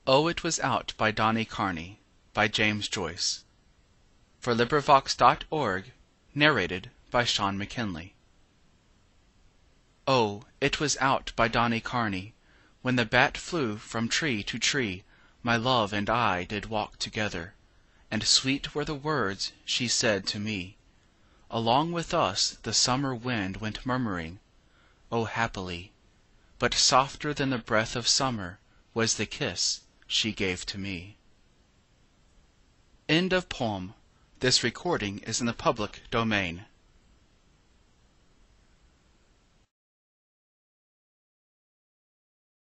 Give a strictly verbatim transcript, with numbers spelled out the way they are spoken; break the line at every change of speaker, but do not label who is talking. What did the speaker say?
Oh, It Was Out by Donnycarney by James Joyce For LibriVox dot org. Narrated by Sean McKinley. Oh, it was out by Donnycarney, when the bat flew from tree to tree, my love and I did walk together, and sweet were the words she said to me. Along with us the summer wind went murmuring, oh happily, but softer than the breath of summer was the kiss she gave to me. End of poem. This recording is in the public domain.